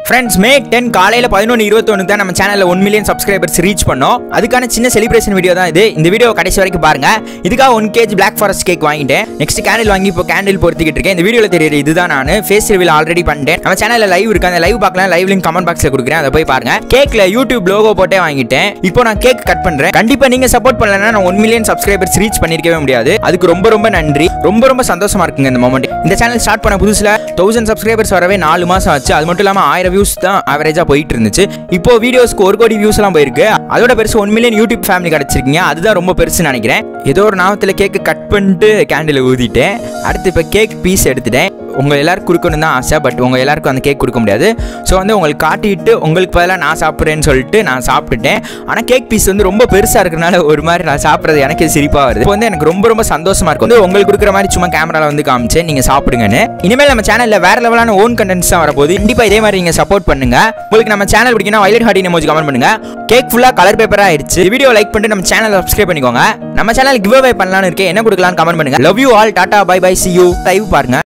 Friends, May 10 காலையில 11:21 தான் நம்ம சேனல்ல 1 மில்லியன் சப்ஸ்கிரைபர்ஸ் ரீச் பண்ணோம். அதுக்கான சின்ன செலிப்ரேஷன் வீடியோ தான் இது. இந்த வீடியோ கடைசி வரைக்கும் பாருங்க. இதுக்காக 1 kg Black Forest கேக் வாங்கிட்டேன். நெக்ஸ்ட் கேண்டில் வாங்கி இப்போ கேண்டில் பொறுத்திக்கிட்டு இருக்கேன். இந்த வீடியோல தெரியுது இதுதான் நான் ஃபேஸ் ரிவீல் ஆல்ரெடி பண்ணிட்டேன். நம்ம சேனல்ல லைவ் இருக்கு. அந்த லைவ் பார்க்கலாம். லைவ் லிங்க் கமெண்ட் பாக்ஸ்ல கொடுக்குறேன். அதை போய் பாருங்க. கேக்ல YouTube லோகோ போட்டே வாங்கிட்டேன். இப்போ நான் கேக் கட் பண்றேன். கண்டிப்பா நீங்க சப்போர்ட் பண்ணலனா நான் 1 மில்லியன் சப்ஸ்கிரைபர்ஸ் ரீச் பண்ணிருக்கவே முடியாது. அதுக்கு ரொம்ப நன்றி. ரொம்ப சந்தோஷமா இருக்குங்க இந்த மொமெண்ட். இந்த சேனல் ஸ்டார்ட் பண்ண புதுசுல 1000 சப்ஸ்கிரைபர்ஸ் வரவே 4 மாசம் ஆச்சு. அது மட்டும் இல்லாம 1000 வியூஸ் தான் ஆவரேஜா போயிட்டு இருந்துச்சு. இப்போ வீடியோஸ்க்கு 1 கோடி வியூஸ் எல்லாம் போயிருக்கு. அதோட பெருசு 1 மில்லியன் யூடியூப் ஃபேமிலி கிடைச்சிருக்கீங்க. அதுதான் ரொம்ப பெருசுன்னு நினைக்கிறேன். ஏதோ ஒரு நாமத்துல கேக் கட் பண்ணிட்டு கேண்டில் ஊதிட்டேன். அடுத்து இப்போ கேக் பீஸ் எடுத்துட்டேன். உங்க எல்லாருக்கும் கொடுக்கணும் தான் ஆசை, பட் உங்க எல்லாருக்கும் அந்த கேக் கொடுக்க முடியாது. ஸோ வந்து உங்களுக்கு காட்டிட்டு உங்களுக்கு பதிலாக நான் சாப்பிட்றேன்னு சொல்லிட்டு நான் சாப்பிட்டுட்டேன். ஆனால் கேக் பீஸ் வந்து ரொம்ப பெருசாக இருக்கிறனால ஒரு மாதிரி நான் சாப்பிட்றது எனக்கு சிரிப்பாக வருது. இப்போ வந்து எனக்கு ரொம்ப சந்தோஷமா இருக்கும். வந்து உங்களுக்கு கொடுக்குற மாதிரி சும்மா கேமராவில் வந்து காமிச்சேன் நீங்கள் சாப்பிடுங்கன்னு. இனிமேல் நம்ம சேனலில் வேற லெவலான ஓன் கண்டென்ட்ஸ் தான் வரப்போகுது. கண்டிப்பாக இதே மாதிரி நீங்கள் சப்போர்ட் பண்ணுங்க. உங்களுக்கு நம்ம சேனல் பிடிக்குன்னா வயலட் ஹார்ட் எமோஜி கமெண்ட் பண்ணுங்க. கேக் ஃபுல்லாக கலர் பேப்பராக ஆயிடுச்சு. வீடியோ லைக் பண்ணிட்டு நம்ம சேனலை சப்ஸ்கிரைப் பண்ணிக்கோங்க. நம்ம சேனல் கிவ் அவே பண்ணலாம்னு இருக்கேன். என்ன கொடுக்கலாம்னு கமெண்ட் பண்ணுங்க. Love you all. Tata bye bye. see you. Live பாருங்க.